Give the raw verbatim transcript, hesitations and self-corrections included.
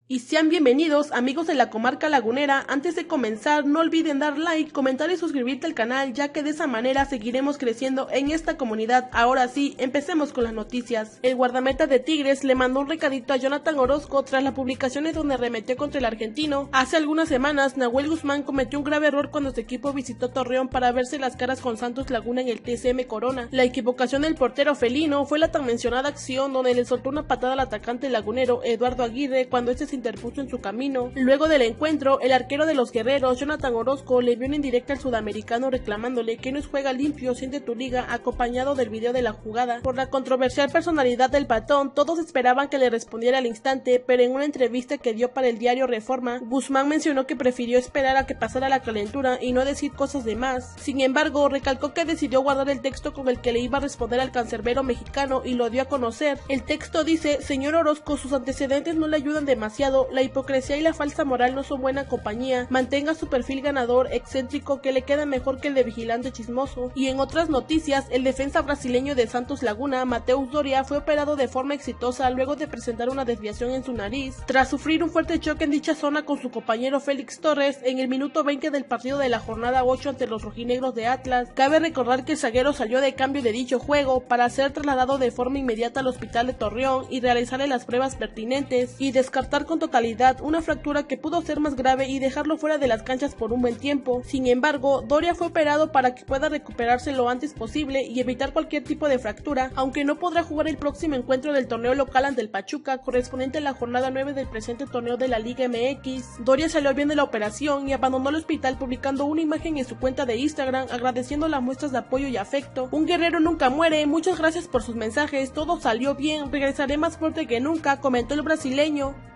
Y sean bienvenidos amigos de la comarca lagunera. Antes de comenzar no olviden dar like, comentar y suscribirte al canal, ya que de esa manera seguiremos creciendo en esta comunidad. Ahora sí, empecemos con las noticias. El guardameta de Tigres le mandó un recadito a Jonathan Orozco tras las publicaciones donde arremetió contra el argentino. Hace algunas semanas Nahuel Guzmán cometió un grave error cuando su equipo visitó Torreón para verse las caras con Santos Laguna en el T C M Corona. La equivocación del portero felino fue la tan mencionada acción donde le soltó una patada al atacante lagunero Eduardo Aguirre cuando este se interpuso en su camino. Luego del encuentro, el arquero de los guerreros, Jonathan Orozco, le vio en indirecta al sudamericano reclamándole que no es juega limpio, siente tu liga, acompañado del video de la jugada. Por la controversial personalidad del patón, todos esperaban que le respondiera al instante, pero en una entrevista que dio para el diario Reforma, Guzmán mencionó que prefirió esperar a que pasara la calentura y no decir cosas de más. Sin embargo, recalcó que decidió guardar el texto con el que le iba a responder al cancerbero mexicano y lo dio a conocer. El texto dice: señor Orozco, sus antecedentes no le ayudan demasiado, la hipocresía y la falsa moral no son buena compañía, mantenga su perfil ganador, excéntrico, que le queda mejor que el de vigilante chismoso. Y en otras noticias, el defensa brasileño de Santos Laguna, Mateus Doria, fue operado de forma exitosa luego de presentar una desviación en su nariz, tras sufrir un fuerte choque en dicha zona con su compañero Félix Torres en el minuto veinte del partido de la jornada ocho ante los rojinegros de Atlas. Cabe recordar que el zaguero salió de cambio de dicho juego para ser trasladado de forma inmediata al hospital de Torreón y realizarle las pruebas pertinentes y descartar con totalidad una fractura que pudo ser más grave y dejarlo fuera de las canchas por un buen tiempo. Sin embargo, Doria fue operado para que pueda recuperarse lo antes posible y evitar cualquier tipo de fractura, aunque no podrá jugar el próximo encuentro del torneo local ante el Pachuca, correspondiente a la jornada nueve del presente torneo de la Liga M X. Doria salió bien de la operación y abandonó el hospital publicando una imagen en su cuenta de Instagram agradeciendo las muestras de apoyo y afecto. Un guerrero nunca muere, muchas gracias por sus mensajes, todo salió bien, regresaré más fuerte que nunca, comentó el brasileño.